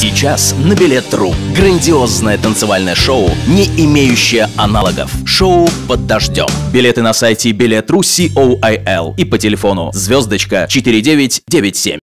Сейчас на Билет.ру грандиозное танцевальное шоу, не имеющее аналогов. Шоу «Под дождем». Билеты на сайте Билет.ру COIL и по телефону *4997.